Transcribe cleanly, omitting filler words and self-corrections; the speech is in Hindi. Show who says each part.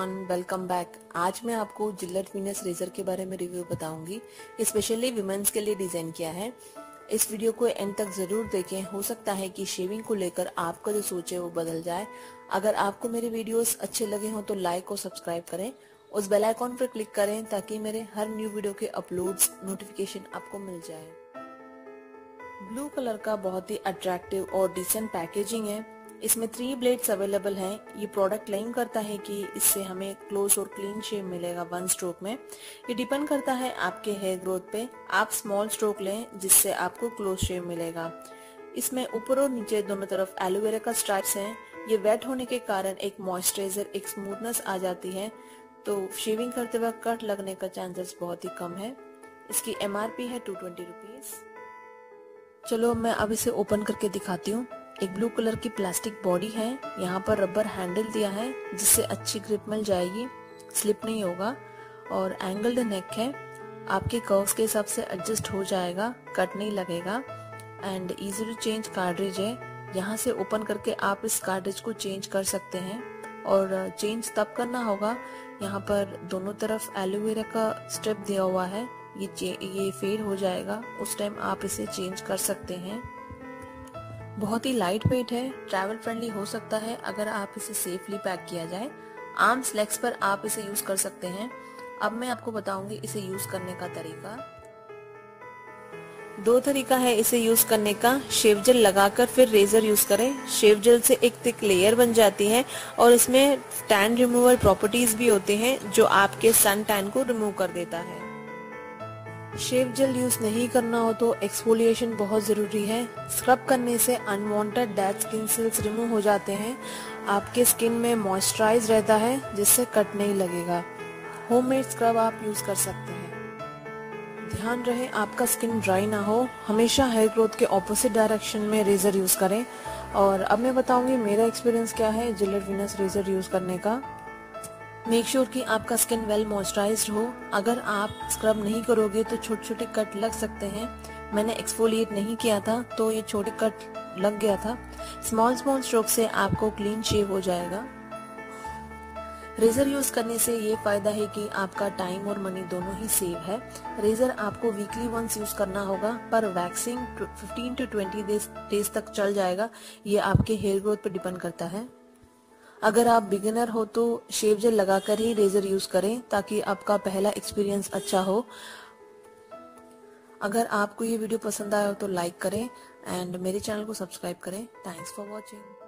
Speaker 1: Everyone, welcome back. आज मैं आपको जिलेट वीनस रेजर के बारे में रिव्यू बताऊंगी। स्पेशली विमेंस के लिए डिजाइन किया है। इस वीडियो को एंड तक जरूर देखें। हो सकता है कि शेविंग को लेकर आपका जो सोच है वो बदल जाए। अगर आपको मेरे वीडियोस अच्छे लगे हों तो लाइक और सब्सक्राइब करें। उस बेल आइकॉन पर क्लिक करें ताकि मेरे हर न्यू वीडियो के अपलोड्स नोटिफिकेशन आपको मिल जाए। ब्लू कलर का बहुत ही अट्रैक्टिव और डिसेंट पैकेजिंग है। इसमें 3 ब्लेड्स अवेलेबल हैं। ये प्रोडक्ट क्लेम करता है कि इससे हमें क्लोज और क्लीन शेव मिलेगा 1 स्ट्रोक में। ये डिपेंड करता है आपके हेयर ग्रोथ पे। आप स्मॉल स्ट्रोक लें जिससे आपको क्लोज शेव मिलेगा। इसमें ऊपर और नीचे दोनों तरफ एलोवेरा का स्ट्राइप्स हैं। ये वेट होने के कारण एक मॉइस्चराइजर, एक स्मूथनेस आ जाती है, तो शेविंग करते वक्त कट लगने का चांसेस बहुत ही कम है। इसकी MRP है 220 रुपीज। चलो मैं अब इसे ओपन करके दिखाती हूँ। एक ब्लू कलर की प्लास्टिक बॉडी है। यहाँ पर रबर हैंडल दिया है जिससे अच्छी ग्रिप मिल जाएगी, स्लिप नहीं होगा। और एंगल्ड नेक है, आपके कर्व्स के हिसाब से एडजस्ट हो जाएगा, कट नहीं लगेगा। And easy to change cartridge है। यहाँ से ओपन करके आप इस कार्ट्रिज को चेंज कर सकते हैं। और चेंज तब करना होगा, यहाँ पर दोनों तरफ एलोवेरा का स्ट्रिप दिया हुआ है, ये फेड हो जाएगा, उस टाइम आप इसे चेंज कर सकते हैं। बहुत ही लाइट वेट है, ट्रैवल फ्रेंडली हो सकता है अगर आप इसे सेफली पैक किया जाए। आर्म्स लेग्स पर आप इसे यूज कर सकते हैं। अब मैं आपको बताऊंगी इसे यूज करने का तरीका। 2 तरीका है इसे यूज करने का। शेव जेल लगाकर फिर रेजर यूज करें। शेव जेल से एक थिक लेयर बन जाती है और इसमें टैन रिमूवल प्रॉपर्टीज भी होते हैं जो आपके सन टैन को रिमूव कर देता है। शेव जेल यूज नहीं करना हो तो एक्सफोलिएशन बहुत जरूरी है। स्क्रब करने से unwanted dead skin cells remove हो जाते हैं। आपके स्किन में मॉइस्चराइज रहता है जिससे कट नहीं लगेगा। होममेड स्क्रब आप यूज कर सकते हैं। ध्यान रहे आपका स्किन ड्राई ना हो। हमेशा हेयर ग्रोथ के ऑपोजिट डायरेक्शन में रेजर यूज करें। और अब मैं बताऊंगी मेरा एक्सपीरियंस क्या है जिलेट वीनस रेजर यूज करने का। मेक श्योर कि आपका स्किन वेल मॉइस्चराइज्ड हो। अगर आप स्क्रब नहीं करोगे तो छोटे छोटे कट लग सकते हैं। मैंने एक्सफोलिएट नहीं किया था तो ये छोटे कट लग गया था। स्मॉल स्ट्रोक से आपको क्लीन शेव हो जाएगा। रेजर यूज करने से ये फायदा है कि आपका टाइम और मनी दोनों ही सेव है। रेजर आपको वीकली वंस यूज करना होगा, पर वैक्सिंग 15 to 20 डेज तक चल जाएगा। ये आपके हेयर ग्रोथ पर डिपेंड करता है। अगर आप बिगिनर हो तो शेव जेल लगाकर ही रेजर यूज करें ताकि आपका पहला एक्सपीरियंस अच्छा हो। अगर आपको ये वीडियो पसंद आया हो तो लाइक करें एंड मेरे चैनल को सब्सक्राइब करें। Thanks for watching.